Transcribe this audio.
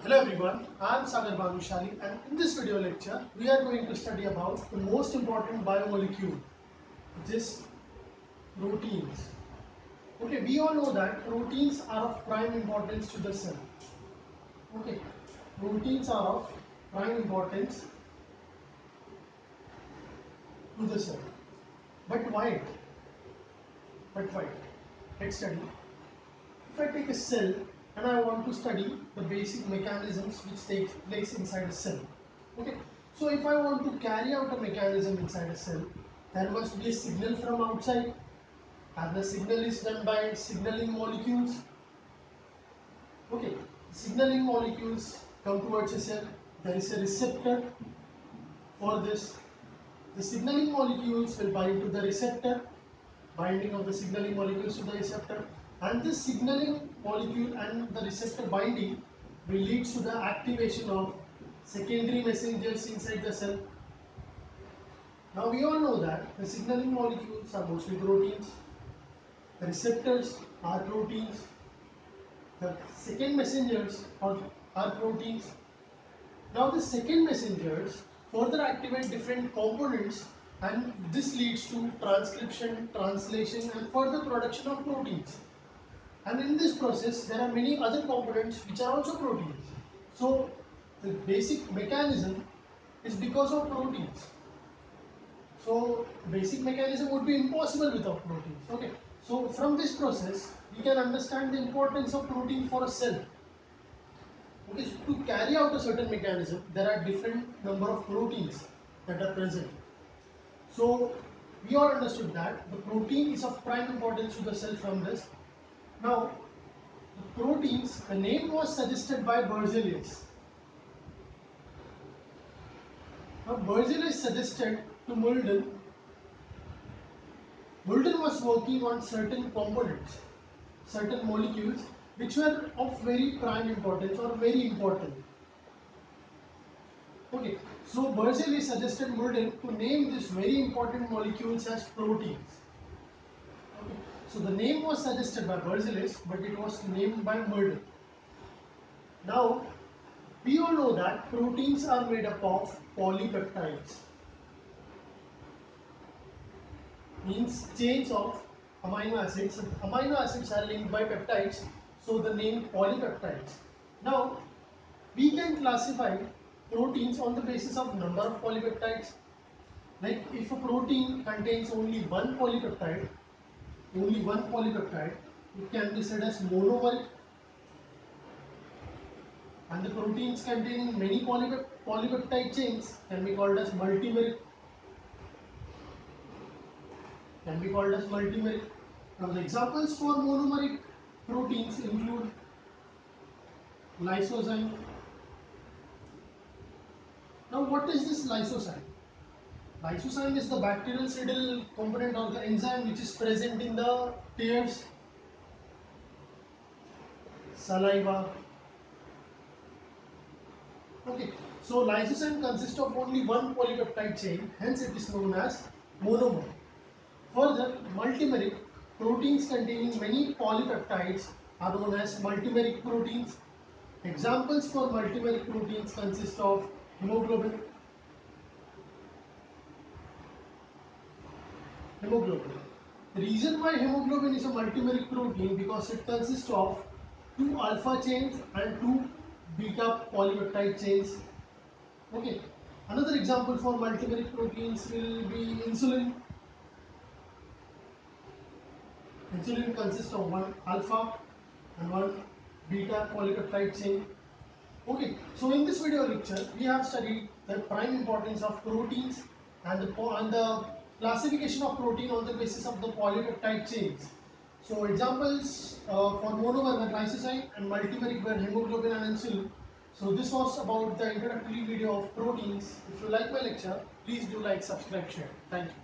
Hello everyone, I am Sagar Bhanushali and in this video lecture we are going to study about the most important biomolecule, which is proteins. Okay, we all know that proteins are of prime importance to the cell. Okay, proteins are of prime importance to the cell. But why? But why? Let's study. If I take a cell and I want to study the basic mechanisms which take place inside a cell. Okay, so if I want to carry out a mechanism inside a cell, there must be a signal from outside, and the signal is done by signaling molecules. Okay, signaling molecules come towards a cell. There is a receptor for this. The signaling molecules will bind to the receptor, binding of the signaling molecules to the receptor, and this signaling molecule and the receptor binding will lead to the activation of secondary messengers inside the cell. Now we all know that the signaling molecules are mostly proteins, the receptors are proteins, the second messengers are proteins. Now the second messengers further activate different components, and this leads to transcription, translation and further production of proteins. And in this process there are many other components which are also proteins. So the basic mechanism is because of proteins. So basic mechanism would be impossible without proteins. Okay. So from this process we can understand the importance of protein for a cell. Okay, so to carry out a certain mechanism, there are different number of proteins that are present. So we all understood that the protein is of prime importance to the cell from this. Now, the proteins, the name was suggested by Berzelius. Now, Berzelius suggested to Mulden. Mulden was working on certain components, certain molecules which were of very prime importance or very important. Okay, so Berzelius suggested Mulden to name these very important molecules as proteins. Okay, so the name was suggested by Berzelius, but it was named by Mulden. Now, we all know that proteins are made up of polypeptides, means chains of amino acids. Amino acids are linked by peptides, so the name polypeptides. Now, we can classify proteins on the basis of number of polypeptides. Like if a protein contains only one polypeptide, it can be said as monomeric. And the proteins containing many polypeptide chains can be called as multimeric. Now the examples for monomeric proteins include lysozyme. Now what is this lysozyme? Lysozyme is the bactericidal component or the enzyme which is present in the tears, saliva. Okay, so lysozyme consists of only one polypeptide chain, hence it is known as monomer. Further, multimeric proteins containing many polypeptides are known as multimeric proteins. Examples for multimeric proteins consist of hemoglobin. The reason why hemoglobin is a multimeric protein because it consists of two alpha chains and two beta polypeptide chains. Okay. Another example for multimeric proteins will be insulin. Insulin consists of one alpha and one beta polypeptide chain. Okay, so in this video lecture, we have studied the prime importance of proteins and the classification of protein on the basis of the polypeptide chains. So examples for monomer were lysozyme and multimeric were hemoglobin and insulin. So this was about the introductory video of proteins. If you like my lecture, please do like, subscribe, share. Thank you.